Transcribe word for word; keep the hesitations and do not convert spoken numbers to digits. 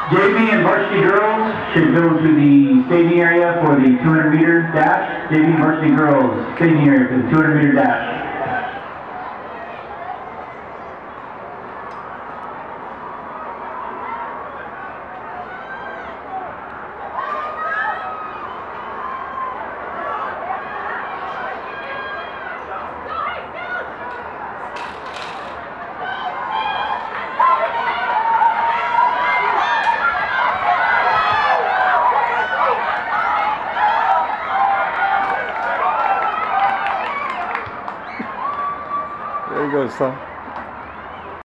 J V and varsity girls should go to the staging area for the two hundred meter dash. J V and varsity girls, staging area for the two hundred meter dash. There you go, son.